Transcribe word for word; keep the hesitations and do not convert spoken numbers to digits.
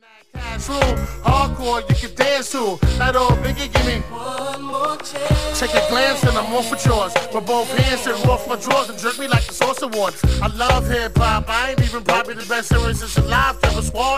Cash rule, hardcore, you can dance to. That old biggie, give me one more chance. Take a glance and I'm off with yours. With both hands and off my drawers and jerk me like the Source Awards. I love hip hop, I ain't even probably the best lyricist alive. Never swore